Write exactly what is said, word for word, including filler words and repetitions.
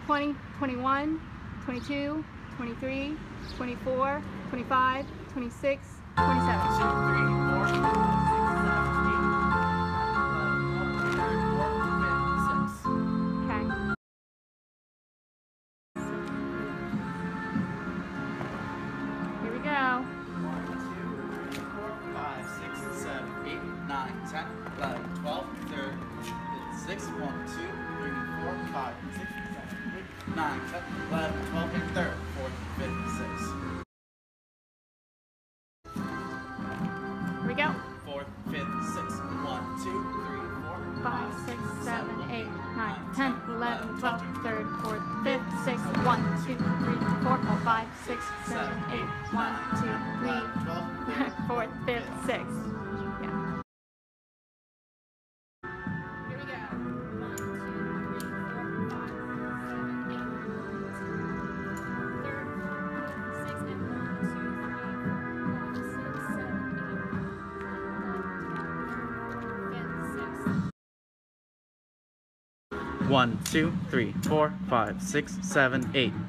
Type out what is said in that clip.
twenty, twenty-one, twenty-two, twenty-three, twenty-four, twenty-five, twenty-six, twenty-seven. Go. one, two, three, four, five, six, seven, eight, nine, ten, eleven, twelve, thirteen, fifteen, one, two, three, four, five, six, seven, eight, nine, ten, eleven, twelve, thirteen, fourteen, fifteen, sixteen. Here we go. fourth, fifth, sixth, one, two, three, four, five, six, seven, eight, nine, ten, eleven, twelve, thirteen, fourteen, fifteen, sixteen, one, two, three, four, five, six, seven, eight, one, two, three, four, fifth, sixth. Yeah. Here we go. One, two, three, four, five, seven, eight, third, fourth, sixth, and one, two, three, four, five, six, seven, eight, nine, ten, eleven, twelve, thirteen, fourteen, fifth, sixth. one, two, three, four, five, six, seven, eight.